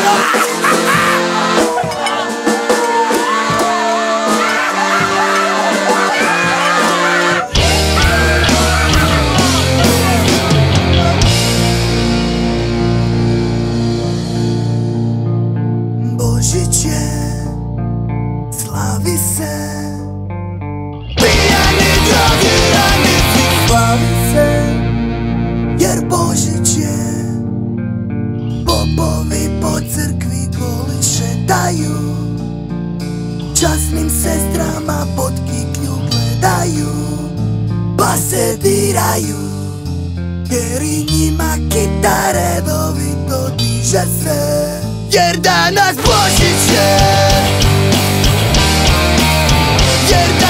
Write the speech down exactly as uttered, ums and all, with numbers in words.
Božić je, slavi se, Pijani, drogirani, slavi se, jer Božić je. Popovi po crkvi goli šetaju, časnim sestrama pod kiklju gledaju, pa se diraju, jer i njima kita redovito diže se. Jer danas Božić je, jer